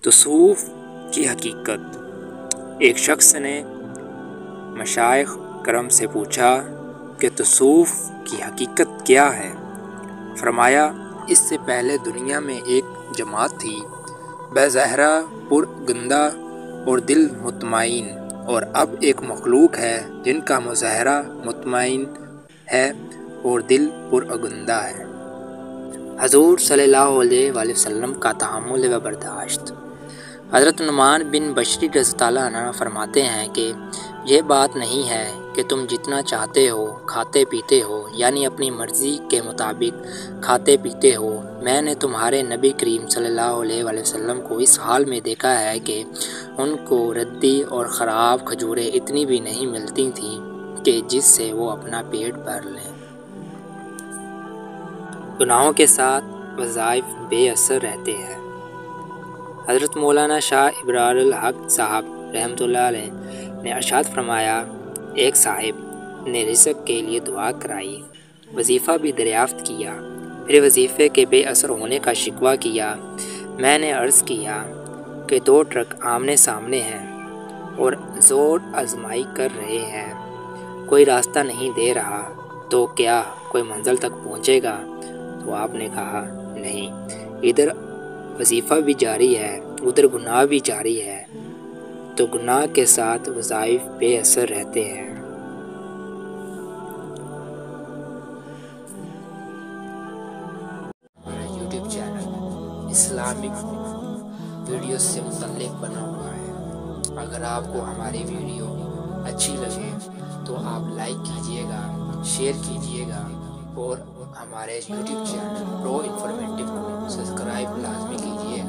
تصوف کی حقیقت۔ ایک شخص نے مشائخ کرم سے پوچھا کہ تصوف کی حقیقت کیا ہے؟ فرمایا، اس سے پہلے دنیا میں ایک جماعت تھی، بظاہر پر گندہ اور دل مطمئن، اور اب ایک مخلوق ہے جن کا مظاہرہ مطمئن ہے اور دل پرگندہ ہے۔ حضور صلی اللہ علیہ وآلہ وسلم کا تحمل و برداشت۔ حضرت نعمان بن بشیر رضی اللہ عنہ فرماتے ہیں کہ یہ بات نہیں ہے کہ تم جتنا چاہتے ہو کھاتے پیتے ہو، یعنی اپنی مرضی کے مطابق کھاتے پیتے ہو۔ میں نے تمہارے نبی کریم صلی اللہ علیہ وآلہ وسلم کو اس حال میں دیکھا ہے کہ ان کو ردی اور خراب کھجوریں اتنی بھی نہیں ملتی تھیں کہ جس سے وہ اپنا پیٹ بھر لیں۔ گناہوں کے ساتھ وظائف بے اثر رہتے ہیں۔ حضرت مولانا شاہ ابرار الحق صاحب رحمۃ اللہ علیہ نے ارشاد فرمایا، ایک صاحب نے رزق کے لیے دعا کرائی، وظیفہ بھی دریافت کیا، پھر وظیفے کے بے اثر ہونے کا شکوہ کیا۔ میں نے عرض کیا کہ 2 ٹرک آمنے سامنے ہیں اور زور آزمائی کر رہے ہیں، کوئی راستہ نہیں دے رہا، تو کیا کوئی منزل تک پہنچے گا؟ تو آپ نے کہا، نہیں، ادھر وظیفہ بھی جاری ہے، ادھر گناہ بھی جاری ہے، تو گناہ کے ساتھ وظائف بے اثر رہتے ہیں۔ ہمارا یوٹیوب چینل اسلامک ویڈیو سے متعلق بنا ہوا ہے۔ اگر آپ کو ہماری ویڈیو اچھی لگے تو آپ لائک کیجئے گا، شیئر کیجئے گا، اور ہمارے یوٹیوب چینل پرو انفارمیٹو کو سبسکرائب لازمی کیجئے گا۔